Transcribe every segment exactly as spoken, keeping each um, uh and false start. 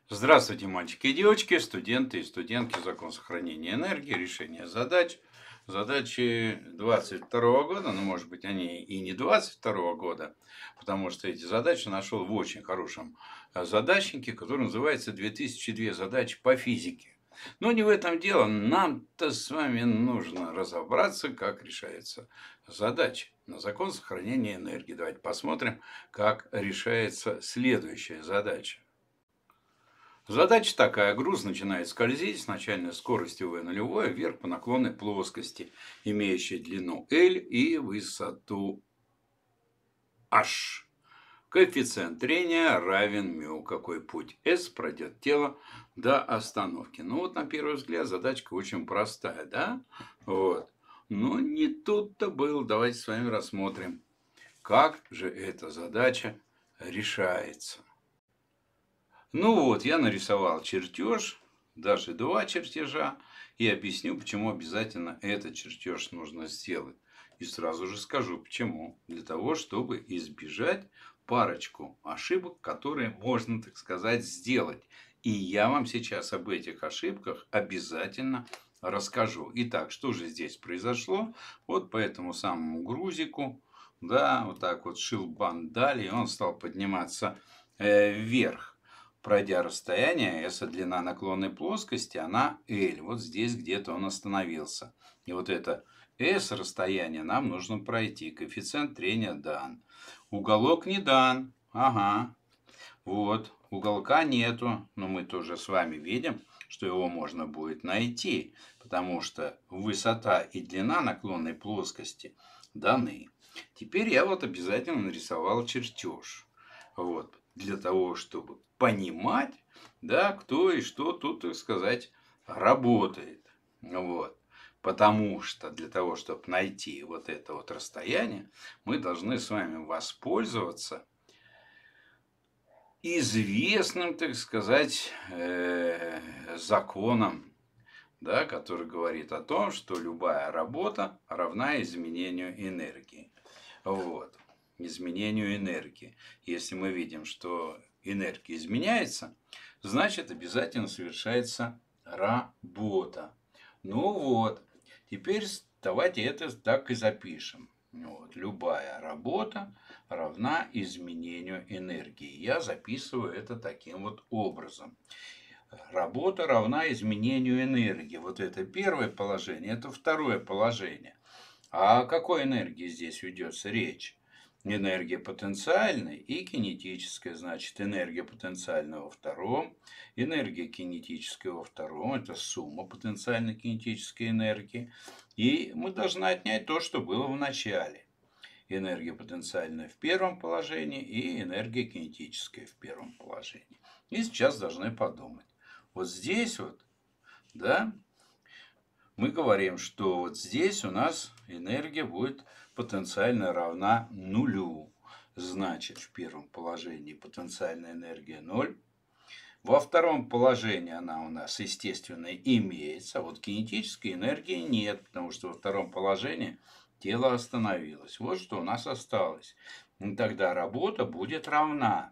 Здравствуйте, мальчики и девочки, студенты и студентки. Закон сохранения энергии, решение задач. Задачи двадцать второго года, но может быть они и не двадцать второго года, потому что эти задачи нашел в очень хорошем э, задачнике, который называется «две тысячи две задачи по физике». Но не в этом дело. Нам-то с вами нужно разобраться, как решается задача на закон сохранения энергии. Давайте посмотрим, как решается следующая задача. Задача такая. Груз начинает скользить с начальной скоростью v нулевой вверх по наклонной плоскости, имеющей длину L и высоту h. Коэффициент трения равен μ. Какой путь S пройдет тело до остановки? Ну вот на первый взгляд задачка очень простая, да? Вот. Но не тут-то было. Давайте с вами рассмотрим, как же эта задача решается. Ну вот, я нарисовал чертеж, даже два чертежа, и объясню, почему обязательно этот чертеж нужно сделать. И сразу же скажу, почему. Для того, чтобы избежать парочку ошибок, которые можно, так сказать, сделать. И я вам сейчас об этих ошибках обязательно расскажу. Итак, что же здесь произошло? Вот по этому самому грузику, да, вот так вот шилбан дали, и он стал подниматься э, вверх. Пройдя расстояние, S длина наклонной плоскости, она L. Вот здесь где-то он остановился. И вот это S расстояние нам нужно пройти. Коэффициент трения дан. Уголок не дан. Ага. Вот. Уголка нету. Но мы тоже с вами видим, что его можно будет найти. Потому что высота и длина наклонной плоскости даны. Теперь я вот обязательно нарисовал чертеж. Вот. Для того, чтобы понимать, да, кто и что тут, так сказать, работает. Вот. Потому что для того, чтобы найти вот это вот расстояние, мы должны с вами воспользоваться известным, так сказать, э, законом, да, который говорит о том, что любая работа равна изменению энергии. Вот. Изменению энергии. Если мы видим, что энергия изменяется, значит обязательно совершается работа. Ну вот, теперь давайте это так и запишем. Вот. Любая работа равна изменению энергии. Я записываю это таким вот образом. Работа равна изменению энергии. Вот это первое положение, это второе положение. А о какой энергии здесь ведется речь? Энергия потенциальная и кинетическая. Значит, энергия потенциальная во втором, энергия кинетическая во втором. Это сумма потенциальной кинетической энергии. И мы должны отнять то, что было в начале. Энергия потенциальная в первом положении и энергия кинетическая в первом положении. И сейчас должны подумать. Вот здесь вот, да, мы говорим, что вот здесь у нас энергия будет потенциально равна нулю. Значит, в первом положении потенциальная энергия ноль. Во втором положении она у нас, естественно, имеется. А вот кинетической энергии нет, потому что во втором положении тело остановилось. Вот что у нас осталось. И тогда работа будет равна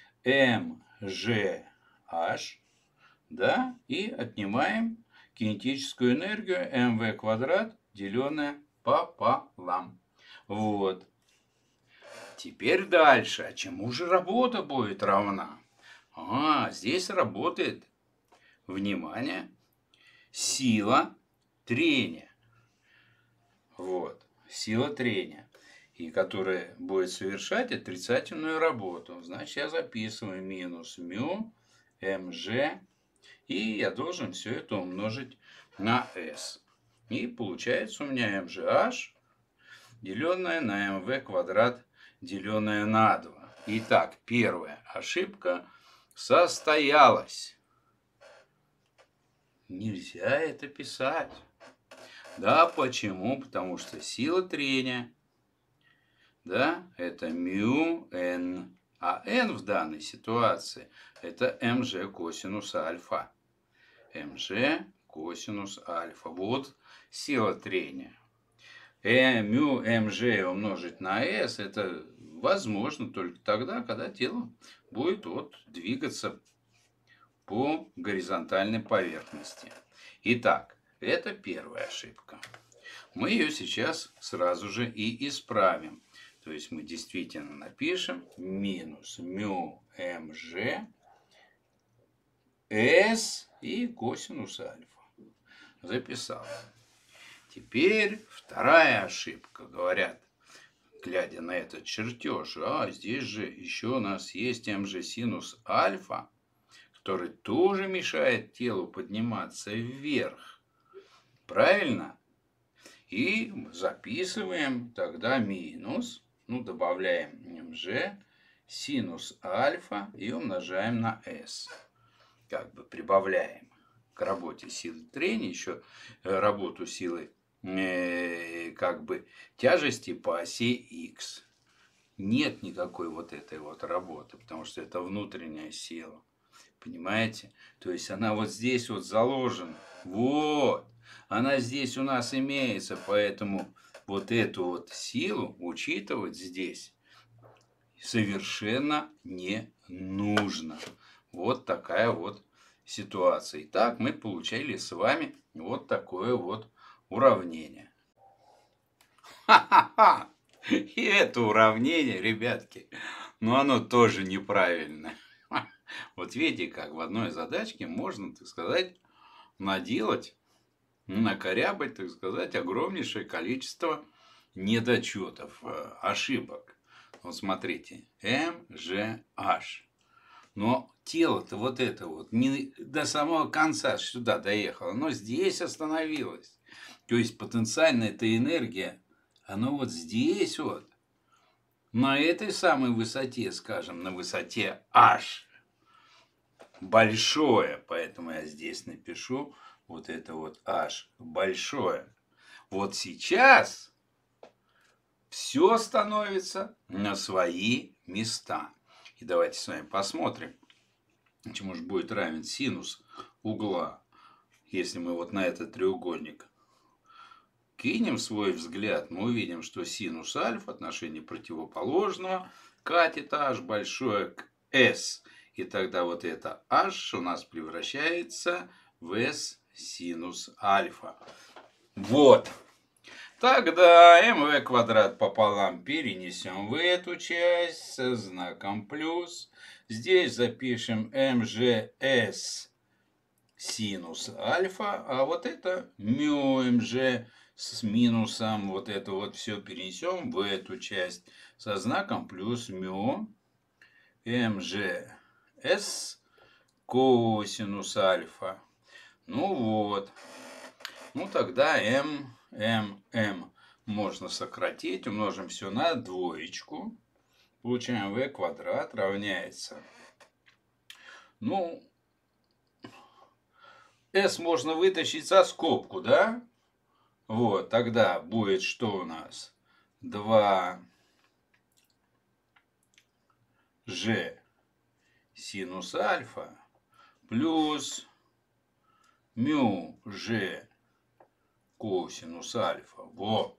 mgh, да, и отнимаем кинетическую энергию mv квадрат, деленное пополам. Вот. Теперь дальше. А чему же работа будет равна? А, здесь работает, внимание, сила трения. Вот. Сила трения. И которая будет совершать отрицательную работу. Значит, я записываю минус μ mg. И я должен все это умножить на s. И получается у меня mgh, деленное на mv квадрат, деленное на два. Итак, первая ошибка состоялась. Нельзя это писать. Да, почему? Потому что сила трения, да, это μn. А n в данной ситуации это mg косинус альфа. mg косинус альфа. Вот сила трения. Мю mg умножить на s это возможно только тогда, когда тело будет вот двигаться по горизонтальной поверхности. Итак, это первая ошибка. Мы ее сейчас сразу же и исправим. То есть мы действительно напишем минус мю мж с и косинус альфа. Записал. Теперь вторая ошибка. Говорят, глядя на этот чертеж, а здесь же еще у нас есть мж синус альфа, который тоже мешает телу подниматься вверх. Правильно? И записываем тогда минус, ну добавляем мж синус альфа и умножаем на s. Как бы прибавляем к работе силы трения еще работу силы э, как бы тяжести по оси x. Нет никакой вот этой вот работы, потому что это внутренняя сила. Понимаете? То есть она вот здесь вот заложена. Вот. Она здесь у нас имеется, поэтому вот эту вот силу учитывать здесь совершенно не нужно. Вот такая вот ситуация. Итак, мы получили с вами вот такое вот уравнение. Ха-ха-ха! И это уравнение, ребятки, ну оно тоже неправильное. Вот видите, как в одной задачке можно, так сказать, наделать, накорябать, так сказать, огромнейшее количество недочетов, ошибок. Вот смотрите, мж аш. Но тело-то вот это вот не до самого конца сюда доехало, но здесь остановилось. То есть потенциальная эта энергия, она вот здесь вот, на этой самой высоте, скажем, на высоте h, большое, поэтому я здесь напишу вот это вот h большое. Вот сейчас все становится на свои места. И давайте с вами посмотрим, чему же будет равен синус угла, если мы вот на этот треугольник кинем свой взгляд, мы увидим, что синус альфа отношение противоположного катет h большое к s. И тогда вот это h у нас превращается в s синус альфа. Вот. Тогда mv квадрат пополам перенесем в эту часть со знаком плюс. Здесь запишем mgs синус альфа, а вот это мю mg с минусом. Вот это вот все перенесем в эту часть со знаком плюс мю mgs косинус альфа. Ну вот. Ну тогда m, m, m можно сократить. Умножим все на двоечку. Получаем v квадрат равняется. Ну, s можно вытащить за скобку, да? Вот, тогда будет что у нас? два g синус альфа плюс мю g косинус альфа. Во.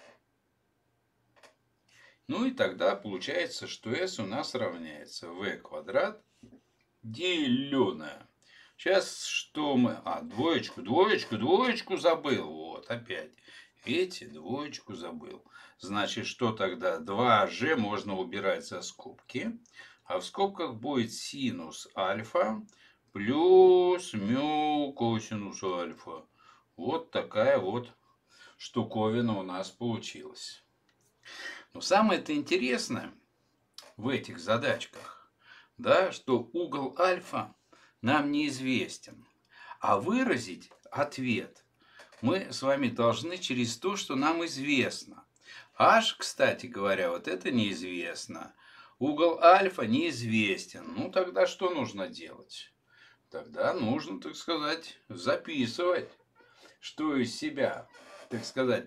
Ну и тогда получается, что s у нас равняется v квадрат деленное. Сейчас что мы... А, двоечку, двоечку, двоечку забыл. Вот, опять. Видите, двоечку забыл. Значит, что тогда? два g можно убирать за скобки. А в скобках будет синус альфа плюс мю косинус альфа. Вот такая вот штуковина у нас получилась. Но самое-то интересное в этих задачках, да, что угол альфа нам неизвестен. А выразить ответ мы с вами должны через то, что нам известно. H, кстати говоря, вот это неизвестно. Угол альфа неизвестен. Ну, тогда что нужно делать? Тогда нужно, так сказать, записывать, что из себя, так сказать,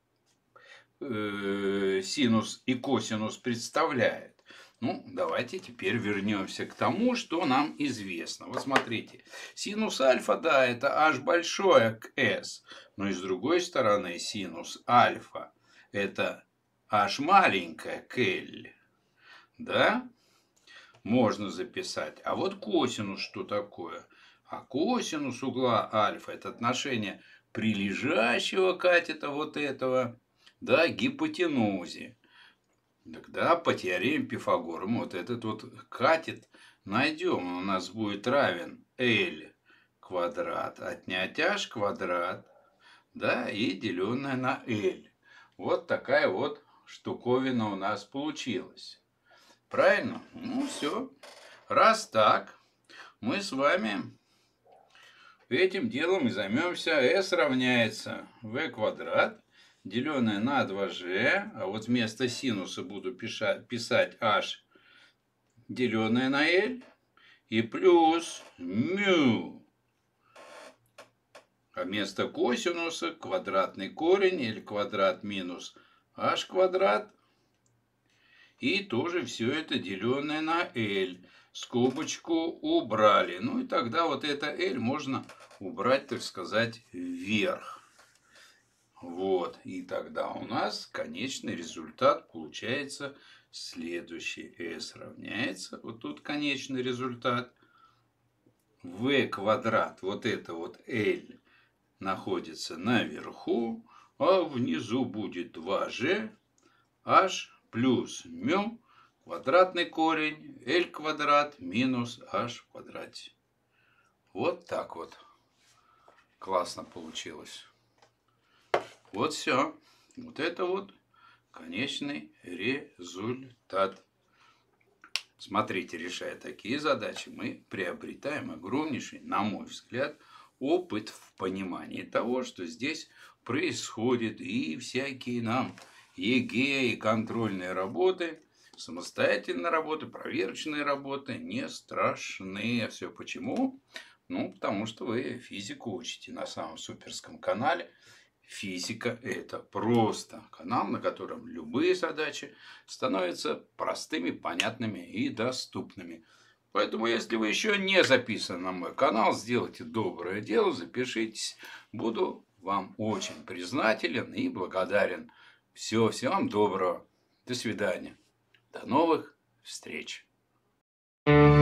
синус и косинус представляет. Ну, давайте теперь вернемся к тому, что нам известно. Вот смотрите, синус альфа, да, это h большое к s. Но и с другой стороны, синус альфа, это h маленькое к l. Да? можно записать. А вот косинус что такое? А косинус угла альфа – это отношение прилежащего катета вот этого, да, к гипотенузе. Тогда по теореме Пифагора мы вот этот вот катет найдем. Он у нас будет равен L квадрат отнять h квадрат, да, и деленное на L. Вот такая вот штуковина у нас получилась. Правильно? Ну все. Раз так, мы с вами этим делом и займемся. S равняется v квадрат, деленное на два g, а вот вместо синуса буду писать, писать h, деленное на L, и плюс μ. А вместо косинуса квадратный корень или квадрат минус h квадрат. И тоже все это деленное на L. Скобочку убрали. Ну и тогда вот это L можно убрать, так сказать, вверх. Вот. И тогда у нас конечный результат получается следующий. S равняется, вот тут конечный результат, v квадрат, вот это вот L находится наверху, а внизу будет два g, h плюс μ, квадратный корень, L квадрат минус h в квадрате. Вот так вот. Классно получилось. Вот все. Вот это вот конечный результат. Смотрите, решая такие задачи, мы приобретаем огромнейший, на мой взгляд, опыт в понимании того, что здесь происходит, и всякие нам ЕГЭ и контрольные работы, самостоятельные работы, проверочные работы не страшны. Все почему? Ну, потому что вы физику учите на самом суперском канале. Физика – это просто канал, на котором любые задачи становятся простыми, понятными и доступными. Поэтому, если вы еще не записаны на мой канал, сделайте доброе дело, запишитесь. Буду вам очень признателен и благодарен. Все, всего вам доброго. До свидания. До новых встреч.